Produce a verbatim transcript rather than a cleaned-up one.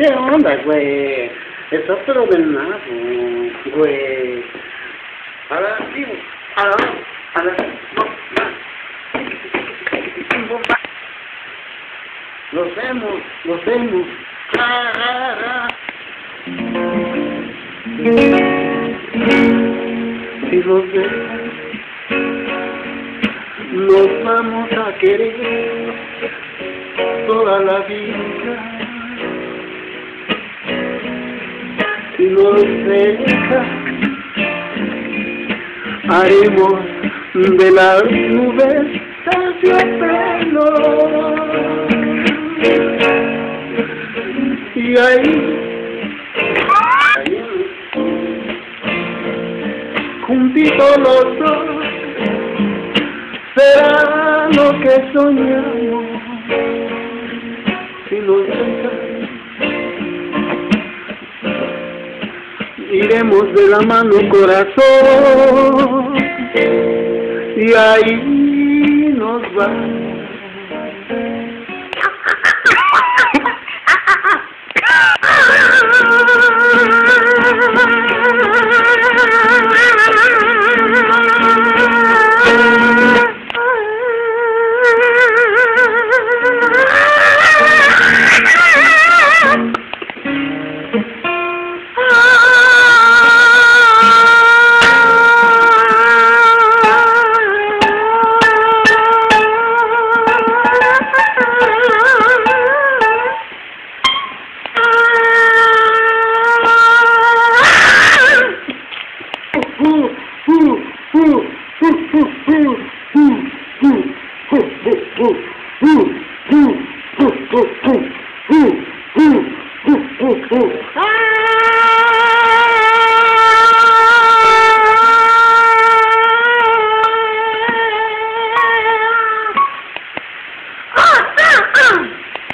¿Qué onda, güey? Estás pero del nabo, güey. Ahora sí, ahora, ahora, no, no. Los vemos, los vemos. Ah, ah, ah. Si los vemos, nos vamos a querer toda la vida. Si nos deja, haremos de las nubes terciopelo. Y ahí, ahí juntitos los dos, será lo que soñamos. Si nos deja, iremos de la mano, corazón, y ahí nos vamos. Ah!